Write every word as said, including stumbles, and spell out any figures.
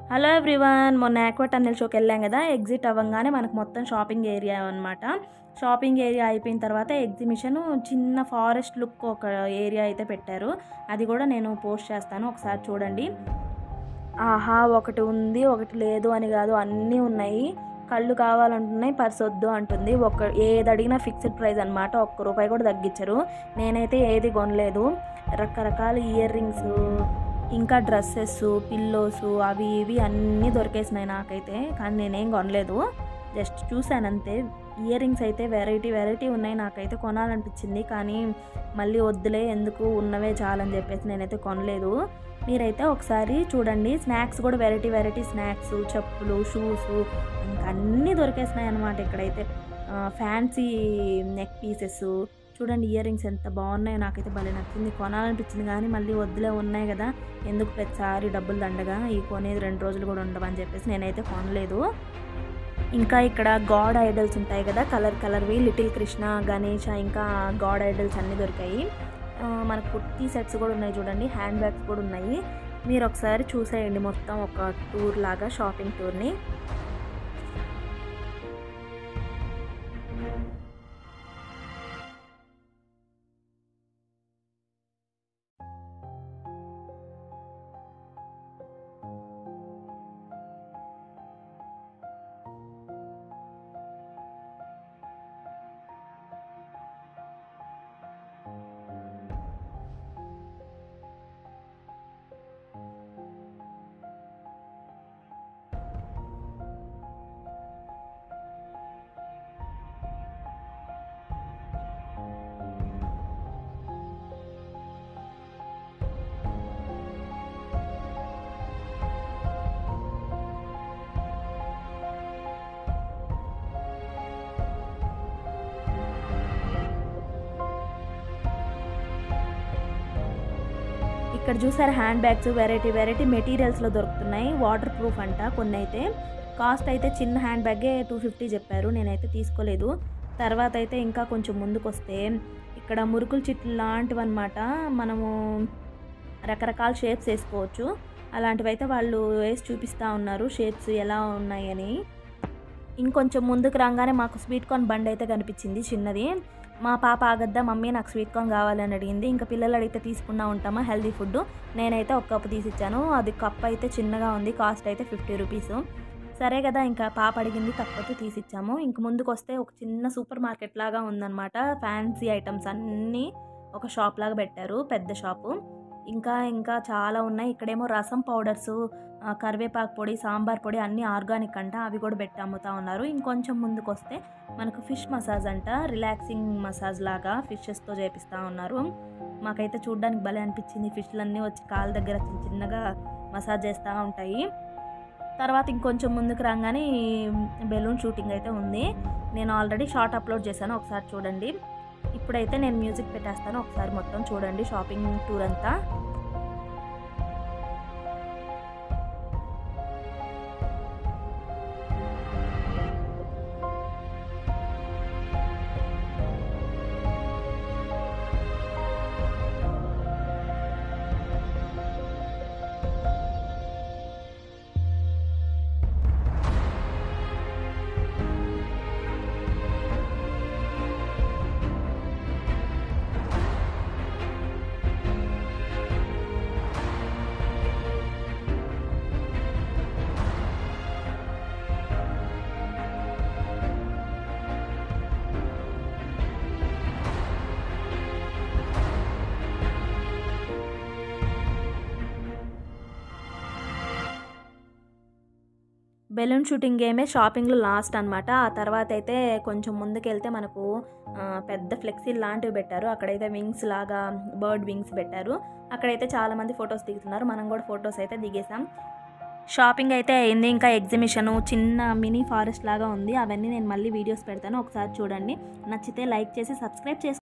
Hello everyone, మొన్న aqua tunnel షోకి వెళ్ళాం కదా. ఎగ్జిట్ అవ్వగానే మనకు మొత్తం షాపింగ్ ఏరియా అనమాట. షాపింగ్ ఏరియా అయిపోయిన తర్వాత ఎగ్జిబిషన్ చిన్న ఫారెస్ట్ లుక్ ఒక ఏరియా అయితే పెట్టారు. అది కూడా నేను పోస్ట్ చేస్తాను, ఒకసారి చూడండి. ఆహా, ఒకటి ఉంది ఒకటి లేదు అని కాదు, అన్నీ ఉన్నాయి. కళ్ళు కావాలంటున్నాయి, పర్స్ వద్దు అంటుంది. ఒక ఏది అడిగినా ఫిక్స్డ్ ప్రైస్ అనమాట, ఒక్క రూపాయి కూడా తగ్గించరు. నేనైతే ఏది కొనలేదు. రకరకాల ఇయర్ రింగ్స్, ఇంకా డ్రెస్సెస్, పిల్లోస్, అవి ఇవి అన్నీ దొరికేసినాయి నాకైతే. కానీ నేనేం కొనలేదు, జస్ట్ చూశాను అంతే. ఇయర్ రింగ్స్ అయితే వెరైటీ వెరైటీ ఉన్నాయి, నాకైతే కొనాలనిపించింది. కానీ మళ్ళీ వద్దులే, ఎందుకు ఉన్నవే చాలని చెప్పేసి నేనైతే కొనలేదు. మీరైతే ఒకసారి చూడండి. స్నాక్స్ కూడా వెరైటీ వెరైటీ స్నాక్స్, చెప్పులు, షూస్ ఇంకా అన్నీ దొరికేసినాయి అనమాట ఇక్కడైతే. ఫ్యాన్సీ నెక్ పీసెస్ చూడండి, ఇయర్ రింగ్స్ ఎంత బాగున్నాయో, నాకైతే భలే నచ్చింది. కొనాలనిపించింది కానీ మళ్ళీ వద్దులే, ఉన్నాయి కదా ఎందుకు ప్రతిసారి డబ్బులు దండగా, ఈ కొనేది రెండు రోజులు కూడా ఉండవని చెప్పేసి నేనైతే కొనలేదు. ఇంకా ఇక్కడ గాడ్ ఐడల్స్ ఉంటాయి కదా, కలర్ కలర్వి, లిటిల్ కృష్ణ, గణేష, ఇంకా గాడ్ ఐడల్స్ అన్నీ దొరికాయి. మనకు కుర్తీ సెట్స్ కూడా ఉన్నాయి చూడండి, హ్యాండ్ బ్యాగ్స్ కూడా ఉన్నాయి. మీరు ఒకసారి చూసేయండి మొత్తం ఒక టూర్ లాగా, షాపింగ్ టూర్ని. ఇక్కడ చూసారు హ్యాండ్ బ్యాగ్స్, వెరైటీ వెరైటీ మెటీరియల్స్లో దొరుకుతున్నాయి. వాటర్ ప్రూఫ్ అంట కొన్ని అయితే. కాస్ట్ అయితే చిన్న హ్యాండ్ బ్యాగే టూ ఫిఫ్టీ చెప్పారు, నేనైతే తీసుకోలేదు. తర్వాత అయితే ఇంకా కొంచెం ముందుకు వస్తే ఇక్కడ మురుకుల చిట్లు లాంటివి అనమాట. మనము రకరకాల షేప్స్ వేసుకోవచ్చు. అలాంటివి అయితే వాళ్ళు వేసి చూపిస్తూ ఉన్నారు, షేప్స్ ఎలా ఉన్నాయని. ఇంకొంచెం ముందుకు రాగానే మాకు స్వీట్ కార్న్ బండి అయితే కనిపించింది చిన్నది. మా పాప ఆగద్దా మమ్మీ, నాకు స్వీట్ కార్న్ కావాలని అడిగింది. ఇంకా పిల్లలు అడిగితే తీసుకున్నా ఉంటామా, హెల్దీ ఫుడ్. నేనైతే ఒక కప్పు తీసిచ్చాను. అది కప్ అయితే చిన్నగా ఉంది, కాస్ట్ అయితే ఫిఫ్టీ రూపీస్. సరే కదా, ఇంకా పాప అడిగింది తప్పదు, తీసిచ్చాము. ఇంక ముందుకు వస్తే ఒక చిన్న సూపర్ మార్కెట్ లాగా ఉందన్నమాట. ఫ్యాన్సీ ఐటమ్స్ అన్నీ ఒక షాప్ లాగా పెట్టారు, పెద్ద షాపు. ఇంకా ఇంకా చాలా ఉన్నాయి. ఇక్కడేమో రసం పౌడర్స్, కరివేపాకు పొడి, సాంబార్ పొడి అన్నీ ఆర్గానిక్ అంట, అవి కూడా పెట్టి అమ్ముతూ ఉన్నారు. ఇంకొంచెం ముందుకు వస్తే మనకు ఫిష్ మసాజ్ అంట, రిలాక్సింగ్ మసాజ్ లాగా ఫిషెస్తో చేపిస్తూ ఉన్నారు. మాకైతే చూడడానికి భలే అనిపించింది. ఫిష్లన్నీ వచ్చి కాళ్ళ దగ్గర చిన్న చిన్నగా మసాజ్ చేస్తూ ఉంటాయి. తర్వాత ఇంకొంచెం ముందుకు రాగానే బెలూన్ షూటింగ్ అయితే ఉంది. నేను ఆల్రెడీ షార్ట్ అప్లోడ్ చేశాను, ఒకసారి చూడండి. ఇప్పుడైతే నేను మ్యూజిక్ పెట్టేస్తాను, ఒకసారి మొత్తం చూడండి షాపింగ్ టూర్ అంతా. బెలూన్ షూటింగ్ గేమే షాపింగ్లో లాస్ట్ అనమాట. ఆ తర్వాత అయితే కొంచెం ముందుకు వెళ్తే మనకు పెద్ద ఫ్లెక్సీ లాంటివి పెట్టారు. అక్కడైతే వింగ్స్ లాగా బర్డ్ వింగ్స్ పెట్టారు. అక్కడైతే చాలామంది ఫొటోస్ దిగుతున్నారు, మనం కూడా ఫొటోస్ అయితే దిగేసాం. షాపింగ్ అయితే అయింది. ఇంకా ఎగ్జిబిషను చిన్న మినీ ఫారెస్ట్ లాగా ఉంది, అవన్నీ నేను మళ్ళీ వీడియోస్ పెడతాను, ఒకసారి చూడండి. నచ్చితే లైక్ చేసి సబ్స్క్రైబ్ చేసి